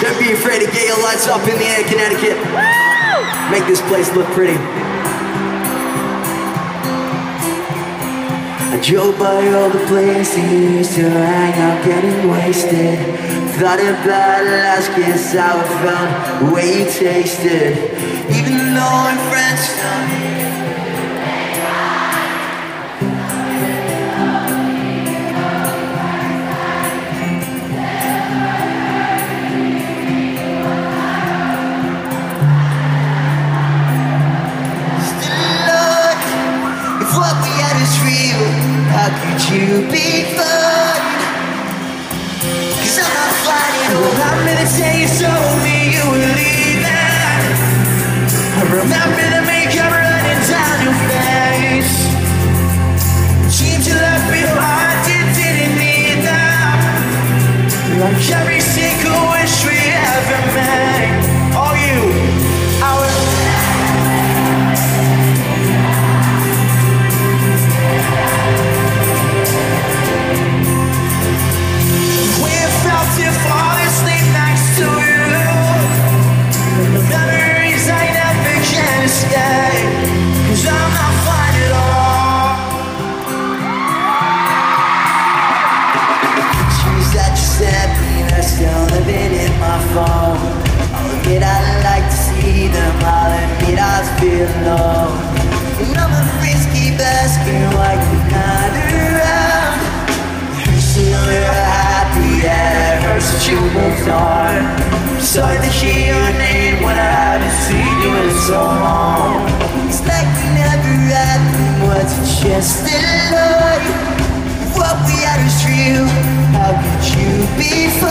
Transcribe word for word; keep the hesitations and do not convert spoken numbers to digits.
Don't be afraid to get your lights up in the air, Connecticut. Make this place look pretty. I drove by all the places to hang out getting wasted. Thought about last kiss, how it felt, the way you tasted. Even though I'm friends, what we had is real, how could you be fun? Cause I'm not flying away. I remember the day you told me you were leaving. I remember the makeup running down your face. Seems you left behind, you didn't need them. Like every single wish we ever made. All you, our I'd like to see them, I'll admit I feel low. And I'm a frisky basket, why you're not around. It hurts to know you're happy, yeah, it hurts that you moved on. I'm sorry to hear your name when I haven't seen you in so long. It's like we never happened, was it just a lie? What we had was real, how could you be fine?